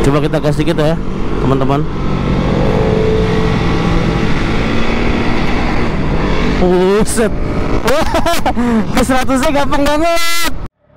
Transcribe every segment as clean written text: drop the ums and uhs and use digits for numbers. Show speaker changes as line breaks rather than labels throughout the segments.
Coba kita gas dikit ya teman-teman. Buset. Ke 100-nya gampang banget.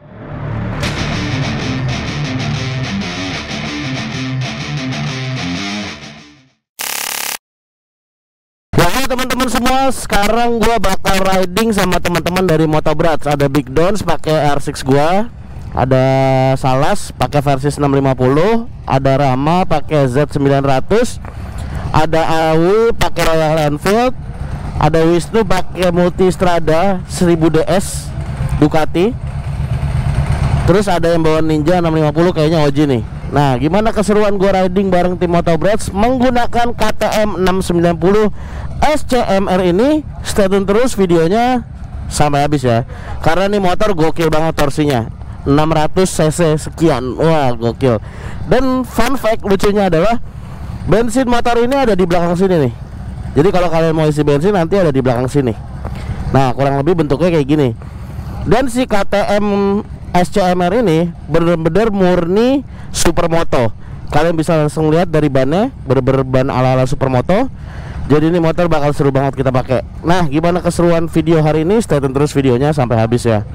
Teman-teman semua, sekarang gua bakal riding sama teman-teman dari Motobrats. Ada Big Dons pakai R6 gua, ada Salas pakai versi 650, ada Rama pakai Z900, ada Awi pakai Royal Enfield, ada Wisnu pakai Multistrada 1000 DS Ducati. Terus ada yang bawa Ninja 650 kayaknya Oji nih. Nah, gimana keseruan gua riding bareng tim Motobrats menggunakan KTM 690 SCMR ini? Stay tune terus videonya sampai habis ya. Karena nih motor gokil banget torsinya. 600 cc sekian. Wah, gokil. Dan fun fact lucunya adalah bensin motor ini ada di belakang sini nih. Jadi kalau kalian mau isi bensin nanti ada di belakang sini. Nah, kurang lebih bentuknya kayak gini. Dan si KTM SCMR ini bener-bener murni supermoto. Kalian bisa langsung lihat dari bannya, bener-bener ban ala-ala supermoto. Jadi ini motor bakal seru banget kita pakai. Nah, gimana keseruan video hari ini? Stay tune terus videonya sampai habis ya.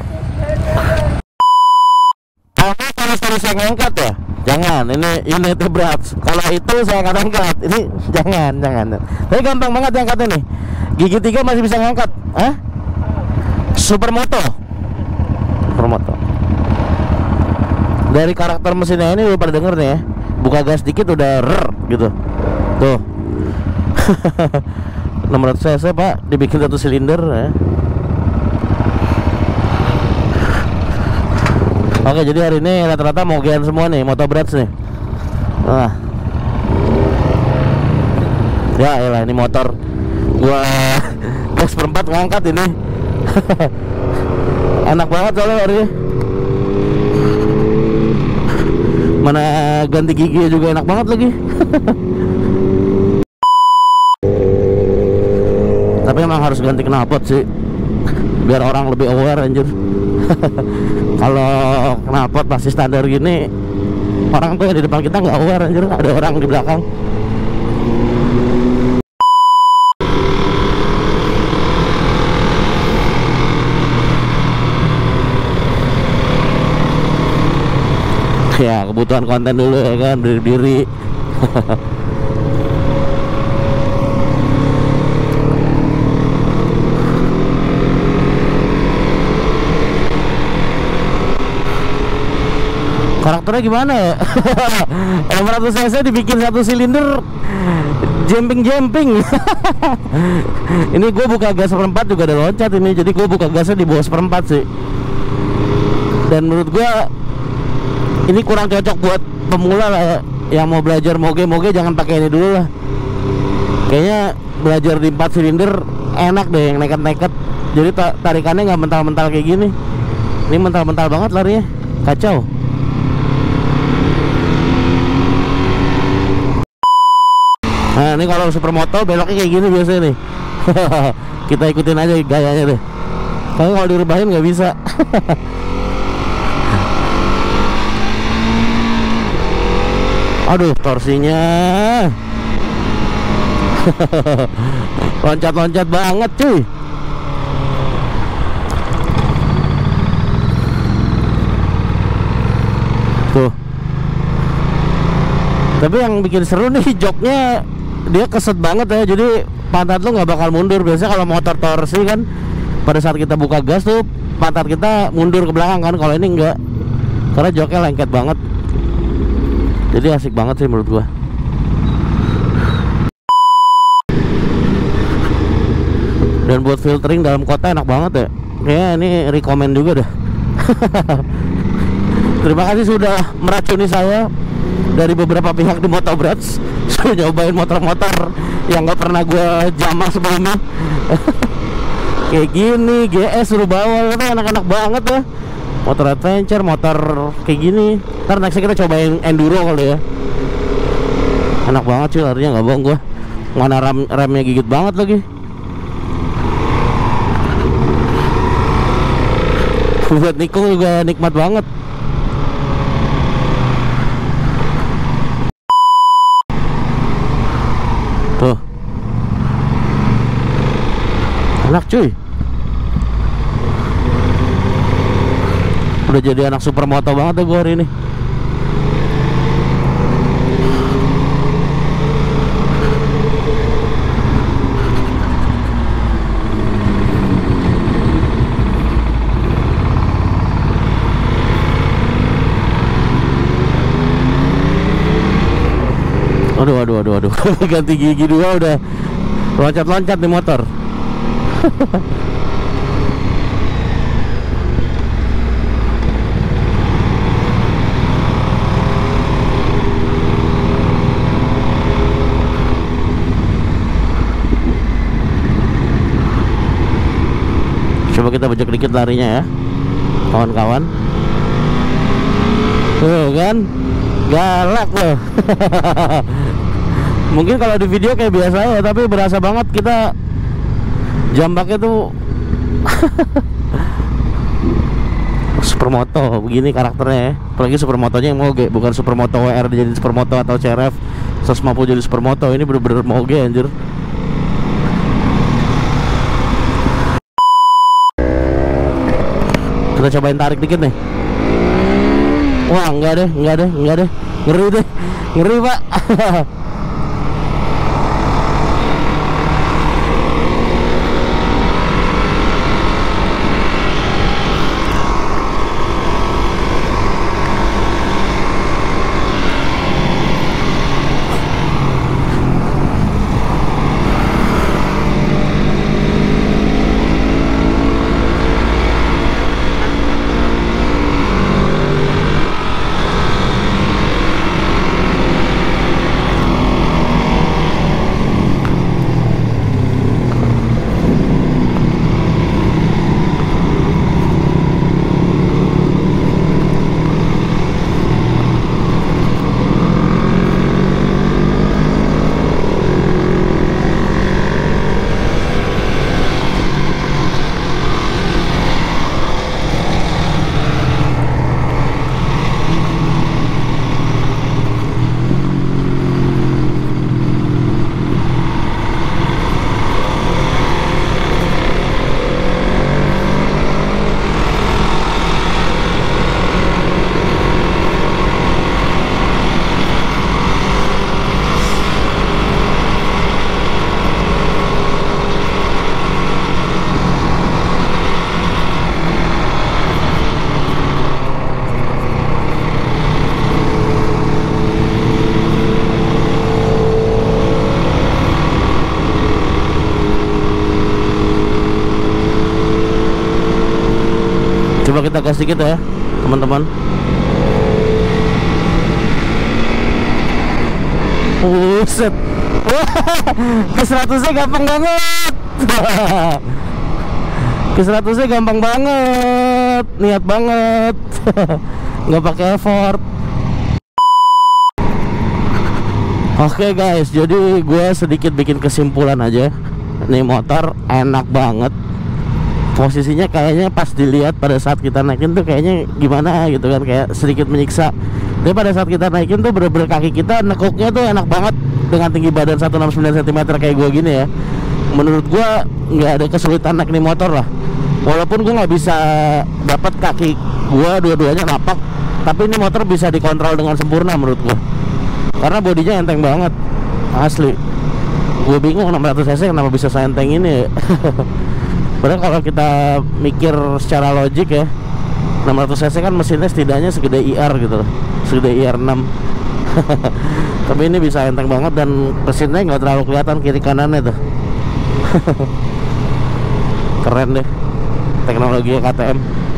Kalau terus saya ngangkat ya? Jangan, ini itu berat. Kalau itu saya akan angkat. Ini jangan. Tapi gampang banget angkatnya nih. Gigi 3 masih bisa ngangkat. Supermoto. Dari karakter mesinnya ini udah pada denger nih ya. Buka gas dikit udah gitu. Tuh. 600 cc pak, dibikin 1 silinder ya. Oke, jadi hari ini rata-rata mogean semua nih Motobrats nih. Nah. Ya elah, ini motor gua gas perempat ngangkat ini. Enak banget soalnya hari ini. Mana ganti gigi juga enak banget lagi. Tapi emang harus ganti knalpot sih, biar orang lebih aware anjir. Kalau knalpot masih standar gini, orang tuh yang di depan kita nggak aware anjir, ada orang di belakang. Ya kebutuhan konten dulu ya kan, berdiri. Karakternya gimana ya? 600 cc dibikin 1 silinder, jumping. Ini gue buka gas seperempat juga ada loncat ini, jadi gue buka gasnya di bawah seperempat sih. Dan menurut gue ini kurang cocok buat pemula lah ya. Yang mau belajar moge jangan pakai ini dulu lah. Kayaknya belajar di 4 silinder enak deh, yang nekat-nekat. Jadi tarikannya nggak mental-mental kayak gini. Ini mental-mental banget larinya, kacau. Nah ini kalau supermoto beloknya kayak gini biasanya nih. Kita ikutin aja gayanya deh. Tapi kalau direbahin nggak bisa. Aduh, torsinya loncat-loncat banget cuy. Tuh. Tapi yang bikin seru nih joknya, dia keset banget ya. Jadi pantat lu nggak bakal mundur. Biasanya kalau motor torsi kan pada saat kita buka gas tuh pantat kita mundur ke belakang kan. Kalau ini enggak, karena joknya lengket banget. Jadi asik banget sih menurut gua. Dan buat filtering dalam kota enak banget ya. Kayaknya ini rekomend juga dah. Terima kasih sudah meracuni saya dari beberapa pihak di Motobrats. Sudah nyobain motor-motor yang nggak pernah gua jamah sebelumnya. Kayak gini, GS suruh bawa, enak-enak banget ya. Motor adventure, motor kayak gini. Ntar nextnya kita cobain enduro kali ya. Enak banget sih larinya, nggak bohong gua. Mana remnya gigit banget lagi. Buat nikung juga nikmat banget. cuy. Udah jadi anak supermoto banget ya gue hari ini. Aduh. Ganti gigi 2 udah loncat-loncat nih motor. Coba kita bejek dikit larinya ya, kawan-kawan. Tuh kan, galak loh. Mungkin kalau di video kayak biasa ya, tapi berasa banget kita jambaknya tuh. Supermoto begini karakternya ya. Apalagi supermotonya yang moge, bukan supermoto WR jadi supermoto atau CRF 150 jadi supermoto. Ini bener-bener moge anjir. Kita cobain tarik dikit nih. Wah, enggak deh. Ngeri deh. Ngeri, Pak. Coba kita gas dikit ya teman-teman. Buset. Ke 100-nya gampang banget. Ke 100-nya gampang banget. Niat banget. Nggak pakai effort. Oke guys, jadi gue sedikit bikin kesimpulan aja. Nih motor enak banget. Posisinya kayaknya pas dilihat pada saat kita naikin tuh kayaknya gimana gitu kan, kayak sedikit menyiksa. Tapi pada saat kita naikin tuh bener-bener kaki kita nekuknya tuh enak banget dengan tinggi badan 169 cm kayak gue gini ya. Menurut gue nggak ada kesulitan naik nih motor lah. Walaupun gue nggak bisa dapat kaki gue dua-duanya napak, tapi ini motor bisa dikontrol dengan sempurna menurut gue. Karena bodinya enteng banget, asli. Gue bingung 600 cc kenapa bisa seenteng ini ya. Padahal kalau kita mikir secara logik ya, 600 cc kan mesinnya setidaknya segede IR gitu loh, segede IR 6. Tapi ini bisa enteng banget dan mesinnya nggak terlalu kelihatan kiri kanannya tuh. Keren deh teknologi KTM.